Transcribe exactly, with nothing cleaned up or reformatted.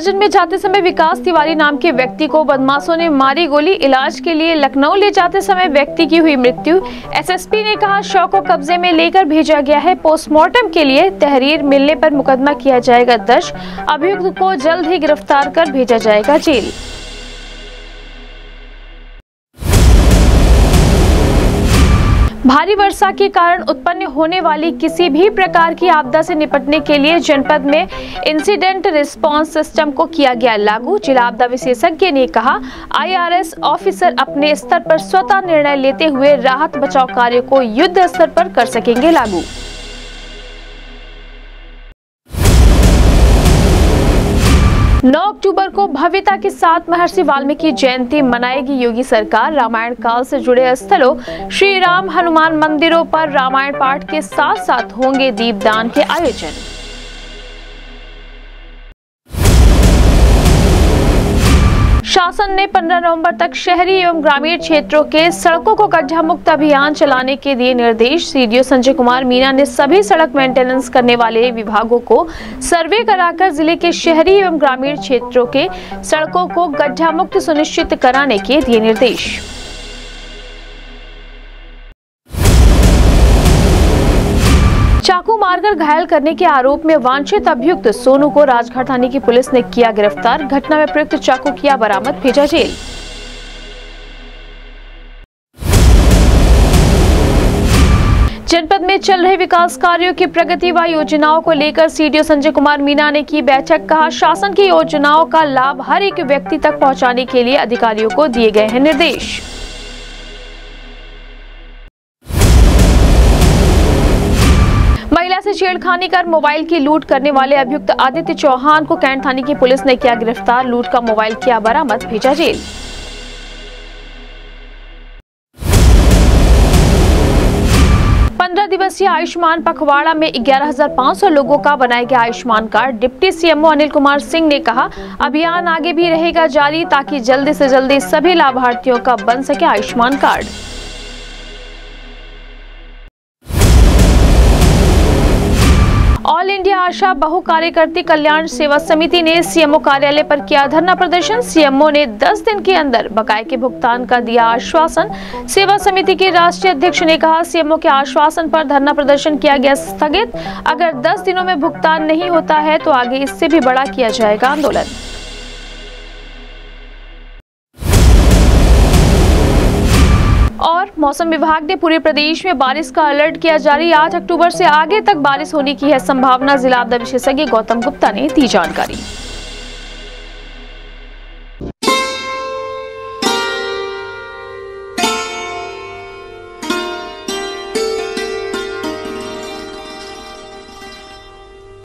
विसर्जन में जाते समय विकास तिवारी नाम के व्यक्ति को बदमाशों ने मारी गोली। इलाज के लिए लखनऊ ले जाते समय व्यक्ति की हुई मृत्यु। एसएसपी ने कहा, शव को कब्जे में लेकर भेजा गया है पोस्टमार्टम के लिए। तहरीर मिलने पर मुकदमा किया जाएगा दर्ज। अभियुक्त को जल्द ही गिरफ्तार कर भेजा जाएगा जेल। भारी वर्षा के कारण उत्पन्न होने वाली किसी भी प्रकार की आपदा से निपटने के लिए जनपद में इंसिडेंट रिस्पांस सिस्टम को किया गया लागू। जिला आपदा विशेषज्ञ ने कहा, आईआरएस ऑफिसर अपने स्तर पर स्वतः निर्णय लेते हुए राहत बचाव कार्य को युद्ध स्तर पर कर सकेंगे लागू। नौ अक्टूबर को भव्यता के साथ महर्षि वाल्मीकि जयंती मनाएगी योगी सरकार। रामायण काल से जुड़े स्थलों श्री राम हनुमान मंदिरों पर रामायण पाठ के साथ साथ होंगे दीपदान के आयोजन। शासन ने पंद्रह नवंबर तक शहरी एवं ग्रामीण क्षेत्रों के सड़कों को गड्ढा मुक्त अभियान चलाने के दिए निर्देश। सीडीओ संजय कुमार मीना ने सभी सड़क मेंटेनेंस करने वाले विभागों को सर्वे कराकर जिले के शहरी एवं ग्रामीण क्षेत्रों के सड़कों को गड्ढा मुक्त सुनिश्चित कराने के दिए निर्देश। चाकू मारकर घायल करने के आरोप में वांछित अभियुक्त सोनू को राजघाट थाने की पुलिस ने किया गिरफ्तार। घटना में प्रयुक्त चाकू किया बरामद, भेजा जेल। जनपद में चल रहे विकास कार्यों की प्रगति व योजनाओं को लेकर सीडीओ संजय कुमार मीना ने की बैठक। कहा, शासन की योजनाओं का लाभ हर एक व्यक्ति तक पहुंचाने के लिए अधिकारियों को दिए गए हैं निर्देश। महिला से छेड़खानी कर मोबाइल की लूट करने वाले अभियुक्त आदित्य चौहान को कैंट थाने की पुलिस ने किया गिरफ्तार। लूट का मोबाइल किया बरामद, भेजा जेल। पंद्रह दिवसीय आयुष्मान पखवाड़ा में ग्यारह हजार पाँच सौ लोगों का बनाया गया Ayushman card. Deputy CMO Anil Kumar Singh ने कहा, अभियान आगे भी रहेगा जारी ताकि जल्दी से जल्दी सभी लाभार्थियों का बन सके Ayushman card. All India ASHA बहु कार्यकर्ती कल्याण सेवा समिति ने सीएमओ कार्यालय पर किया धरना प्रदर्शन। सीएमओ ने दस दिन के अंदर बकाये के भुगतान का दिया आश्वासन। सेवा समिति के राष्ट्रीय अध्यक्ष ने कहा, सीएमओ के आश्वासन पर धरना प्रदर्शन किया गया स्थगित। अगर दस दिनों में भुगतान नहीं होता है तो आगे इससे भी बड़ा किया जाएगा आंदोलन। और मौसम विभाग ने पूरे प्रदेश में बारिश का अलर्ट किया जारी। आठ अक्टूबर से आगे तक बारिश होने की है संभावना। जिला आपदा विशेषज्ञ गौतम गुप्ता ने दी जानकारी।